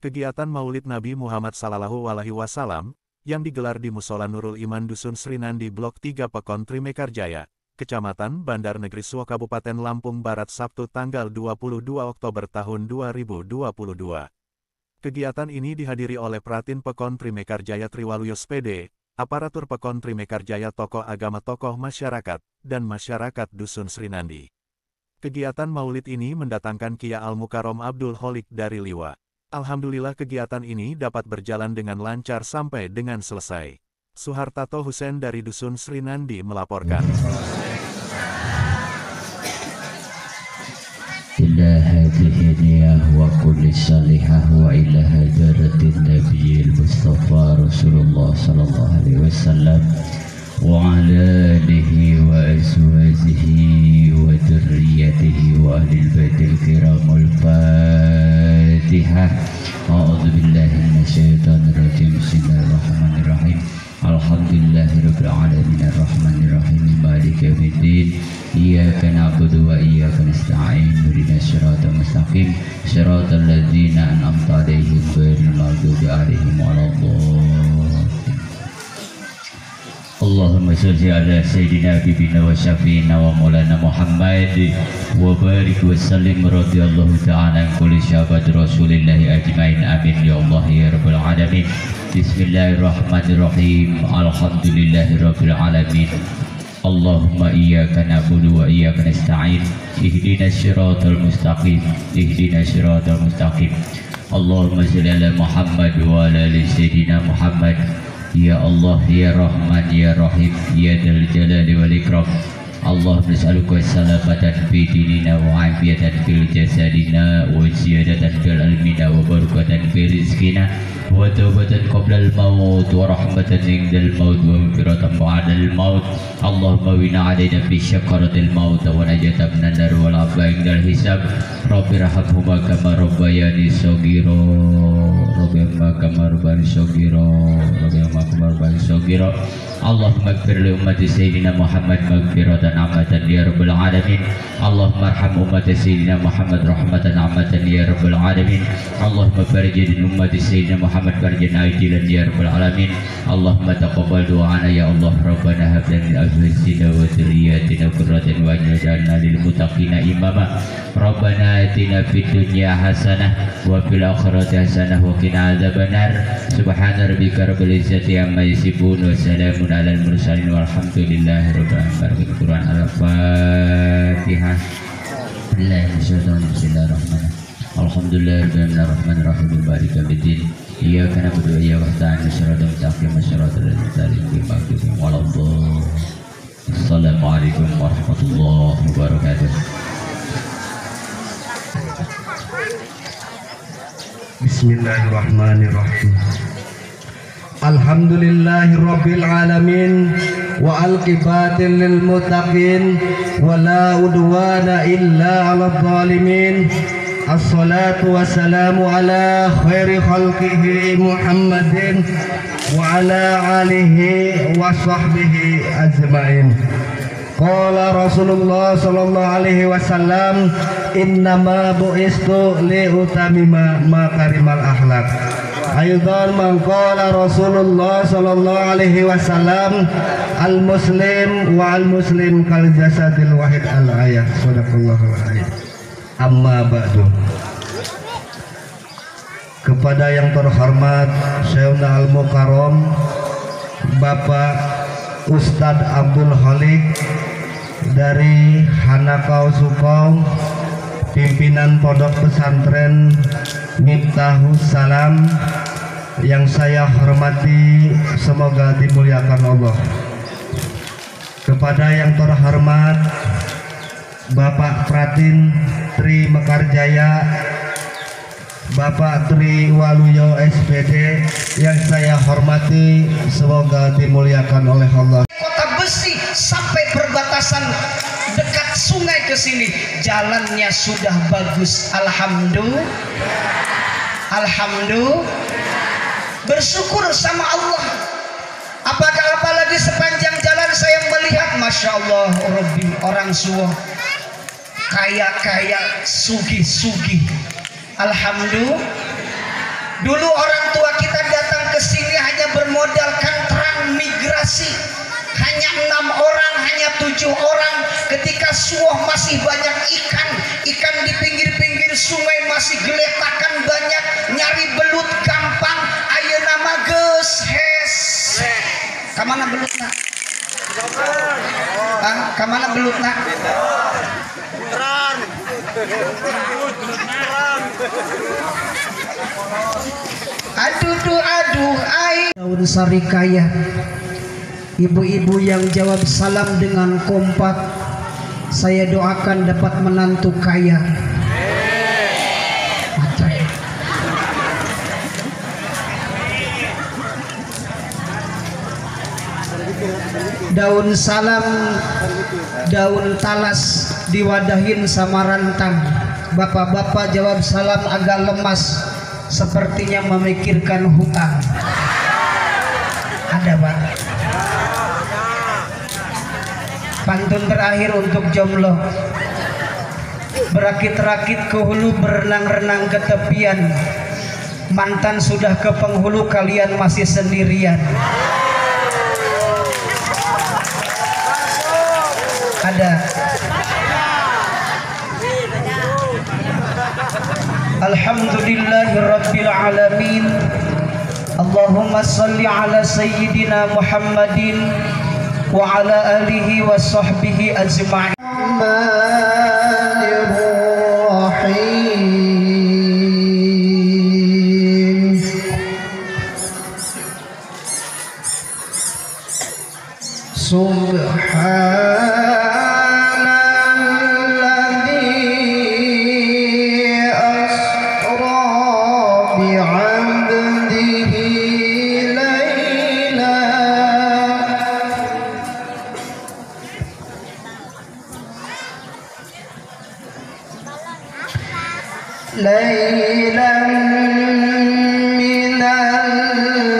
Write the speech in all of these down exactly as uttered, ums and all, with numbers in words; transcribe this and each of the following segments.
Kegiatan Maulid Nabi Muhammad Sallallahu Alaihi Wasallam yang digelar di Musola Nurul Iman Dusun Srinandi Blok tiga Pekon Trimekarjaya, Kecamatan Bandar Negeri Suwo Kabupaten Lampung Barat Sabtu tanggal dua puluh dua Oktober tahun dua ribu dua puluh dua. Kegiatan ini dihadiri oleh Pratin Pekon Trimekarjaya Triwaluyo Spede, aparatur Pekon Trimekarjaya, tokoh agama, tokoh masyarakat, dan masyarakat Dusun Srinandi. Kegiatan Maulid ini mendatangkan Kiai Al-Mukarrom Abdul Holik dari Liwa. Alhamdulillah kegiatan ini dapat berjalan dengan lancar sampai dengan selesai. Suhartato Husen dari Dusun Srinandi melaporkan. Ila hadhihi niyah wa kulli salihah wa ila hadaratin nabiyil Mustafa Rasulullah sallallahu alaihi wasallam wa ala alihi wa azwajihi wa dzurriyyatihi wa ahlil baitil kiramul Fatihah. A'udzu billahi minasyaitonir rajim. Bismillahirrahmanirrahim. Alhamdulillahirabbil alamin arrahmanir rahim maliki yaumiddin iyyaka na'budu wa iyyaka nasta'in ihdinas siratal mustaqim siratal ladzina an'amta 'alaihim ghairil maghdubi 'alaihim waladdallin. Allahumma shalli ala sayyidina habibina wa syafi'ina wa maulana Muhammad wa barik wa sallim radhiyallahu ta'ala an kulli sahabat Rasulillahi ajmain amin ya Allah ya rabbal alamin. Bismillahirrahmanirrahim. Alhamdulillahirabbil alamin. Allahumma iyyaka na'budu wa iyyaka nasta'in ihdinas siratal mustaqim ihdinas siratal mustaqim. Allahumma shalli ala Muhammad wa ala ali sayyidina Muhammad. Ya Allah ya Rahman ya Rahim ya Dzal Jalali wal Ikram. Allahumma nas'aluka salamatan fi dinina wa afiyatan fil jasadina wa ziyadatan fil ilmina wa barakatan fi rizqina wa taubatan qabla al-maut wa rahmatan indal maut wa maghfiratan ba'dal maut. Allahumma wina 'alaina fi syakaratil maut wa najatan minan nar wal 'afwa indal hisab. Rabbi rahmhuma kama rabbayani shaghira. Rabbana kama rabbayani shaghira. Rabbana kama rabbayani shaghira. Allahumma ighfir li ummati sayyidina Muhammad maghfiratan 'amatan ya rabbal alamin. Allahumma arham ummati sayyidina Muhammad rahmatan 'amatan ya rabbal alamin. Allahumma farij li ummati sayyidina Muhammad farjan ajilan ya rabbal alamin. Allahumma taqabbal du'ana ya Allah. Rabbana hab lana min azwajina wa dhurriyyatina qurratan waj'alna lil muttaqina imama. Rabbana atina fid dunya hasanah wa fil akhirati hasanah wa qina adzabannar. Subhana rabbika rabbil izzati amma yasifun wa salamun alal mursalin walhamdulillahi rabbil alamin. Quran al-Fatihah. Bismillahirrahmanirrahim. Alhamdulillahirrahmanirrahim. Maliki yaumiddin. Iyyaka na'budu wa iyyaka nasta'in shiratal mustaqim shiratal ladzina an'amta 'alaihim waladdallin. Assalamualaikum warahmatullahi wabarakatuh. Bismillahirrahmanirrahim. Alhamdulillahirabbil alamin wa alqibatil lil muttaqin wa la udwana illa 'alal zalimin. Assalatu wassalamu ala khairi khalqihi Muhammadin wa ala alihi wa sahbihi ajmain. Qala Rasulullah sallallahu alaihi wasallam, innama bu'istu li utamima makarimal akhlaq. Aydan man qala Rasulullah sallallahu alaihi wasallam, al muslim wa al muslim kal jasadil wahid al ayah. Sadaqallahul azim. Amma ba'du. Kepada yang terhormat Syekhna Al-Mukarrom Bapak Ustadz Abdul Holik dari Hanakau Sukau, pimpinan Pondok Pesantren Miftahus Salam, yang saya hormati, semoga dimuliakan Allah. Kepada yang terhormat Bapak Pratin Tri Mekarjaya, Bapak Tri Waluyo S P D, yang saya hormati, semoga dimuliakan oleh Allah. Kota Besi sampai perbatasan dekat sungai ke sini, jalannya sudah bagus. Alhamdulillah. Alhamdulillah. Bersyukur sama Allah. Apakah apalagi sepanjang jalan saya melihat, masya Allah, Rabbi, orang Suwo kaya-kaya, sugih-sugih. Alhamdulillah. Dulu orang tua kita datang ke sini hanya bermodalkan transmigrasi, hanya enam orang, hanya tujuh orang. Ketika suah masih banyak ikan, ikan di pinggir-pinggir sungai masih geletakan banyak, nyari belut gampang. Ayeuna mah geus hes. Kamana belutna? Ah, kamana belutna? Aduh duh aduh ai. Daun sarikaya. Ibu-ibu yang jawab salam dengan kompak, saya doakan dapat menantu kaya. Daun salam, daun talas diwadahin sama rantang. Bapak-bapak jawab salam agak lemas, sepertinya memikirkan hutang. Ada Pak. Pantun terakhir untuk jomblo. Berakit-rakit ke hulu, berenang-renang ke tepian. Mantan sudah ke penghulu, kalian masih sendirian. Ada. Alhamdulillahirabbil alamin. Allahumma shalli ala sayyidina Muhammadin wa ala alihi wa sahbihi ajma'in. Bismillahirrahmanirrahim. Subhanalladzi asra bi'abdihi layla laylan minal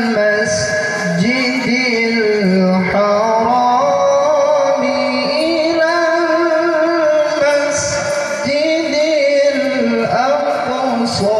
masjidil haram ilal masjidil aqsa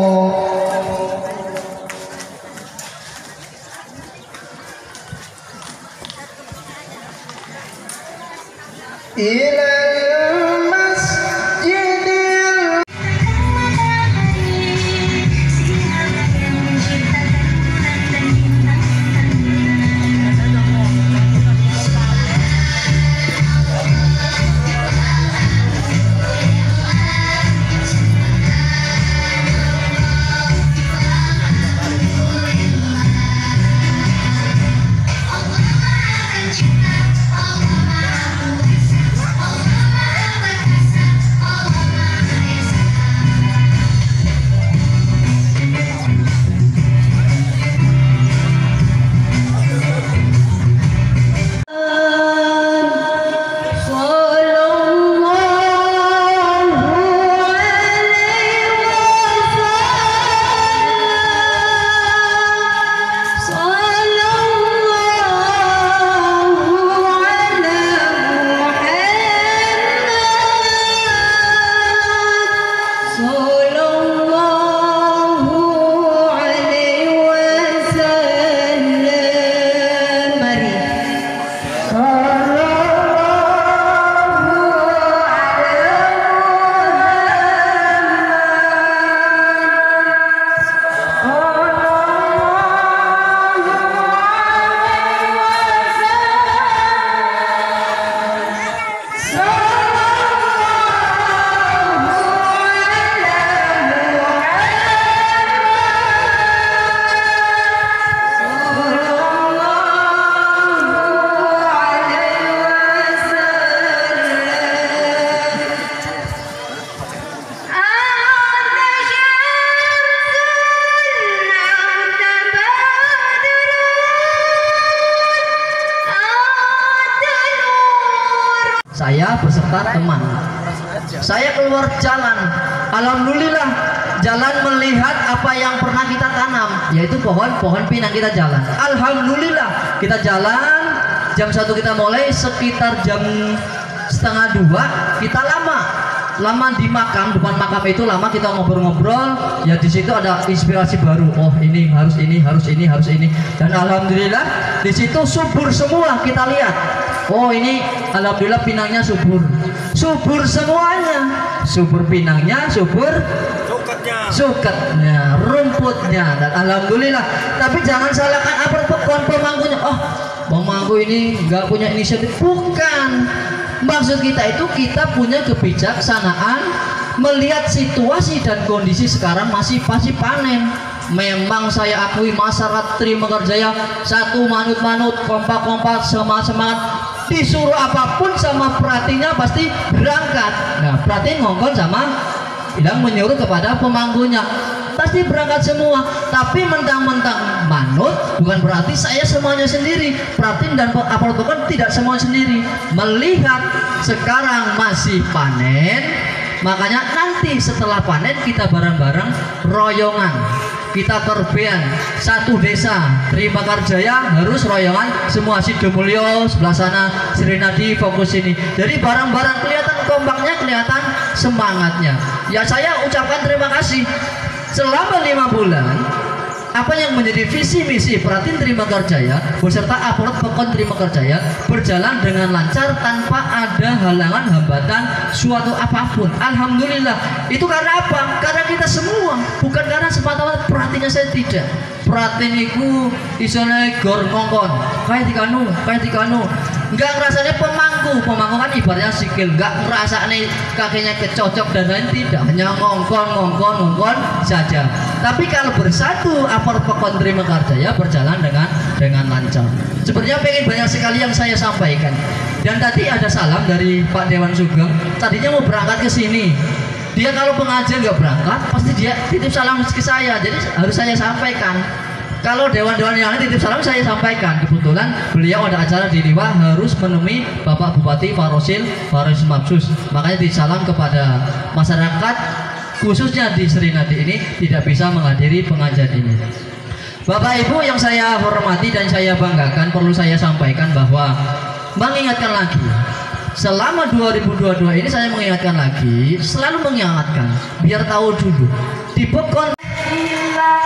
ilal masjidil. Saya beserta teman, saya keluar jalan. Alhamdulillah, jalan melihat apa yang pernah kita tanam, yaitu pohon-pohon pinang kita jalan. Alhamdulillah, kita jalan jam satu kita mulai, sekitar jam setengah dua kita lama. lama di makam, depan makam itu lama kita ngobrol-ngobrol, ya di situ ada inspirasi baru. Oh ini harus ini, harus ini, harus ini. Dan alhamdulillah di situ subur semua kita lihat. Oh ini alhamdulillah pinangnya subur, subur semuanya, subur pinangnya, subur suketnya, rumputnya, dan alhamdulillah. Tapi jangan salahkan apa pokok pemangkunya. Oh pemangku ini nggak punya inisiatif, bukan. Maksud kita itu kita punya kebijaksanaan melihat situasi dan kondisi sekarang masih pasti panen. Memang saya akui masyarakat Trimekarjaya satu manut-manut, kompak-kompak, semangat-semangat, disuruh apapun sama perhatinya pasti berangkat. Nah perhatiin ngongkon sama bilang menyuruh kepada pemangkunya pasti berangkat semua. Tapi mentang-mentang manut bukan berarti saya semuanya sendiri. Perhatiin dan aparat kan tidak semuanya sendiri. Melihat sekarang masih panen, makanya nanti setelah panen kita bareng-bareng royongan, kita kerbean satu desa Trimekarjaya harus royongan semua. Sidomulyo sebelah sana, Srinadi fokus ini. Jadi barang-barang kelihatan kompaknya, kelihatan semangatnya. Ya saya ucapkan terima kasih. Selama lima bulan apa yang menjadi visi misi Pratin Trimekarjaya beserta aparat Pekon Trimekarjaya berjalan dengan lancar tanpa ada halangan hambatan suatu apapun. Alhamdulillah. Itu karena apa? Karena kita semua, bukan karena semata-mata perhatinya saya tidak. Pratin iku isone gor ngongkon kayak dikanu, kayak dikanu. Enggak ngerasanya pemangku, pemangku kan ibaratnya sikil, enggak ngerasanya kakinya kecocok dan lain, tidak, hanya ngongkon, ngongkon, ngongkon saja. Tapi kalau bersatu aparat Pekon Trimekarjaya berjalan dengan dengan lancar. Sebenarnya pengen banyak sekali yang saya sampaikan. Dan tadi ada salam dari Pak Dewan Sugeng, tadinya mau berangkat ke sini. Dia kalau pengajian nggak berangkat, pasti dia titip salam ke saya, jadi harus saya sampaikan. Kalau dewan-dewan yang lain titip salam saya sampaikan. Kebetulan beliau ada acara di Liwa harus menemui Bapak Bupati Farosil Farosil Mabsus. Makanya disalam kepada masyarakat khususnya di Srinadi ini tidak bisa menghadiri pengajian ini. Bapak Ibu yang saya hormati dan saya banggakan, perlu saya sampaikan bahwa mengingatkan lagi. Selama dua ribu dua puluh dua ini saya mengingatkan lagi, selalu mengingatkan biar tahu dulu di Pekon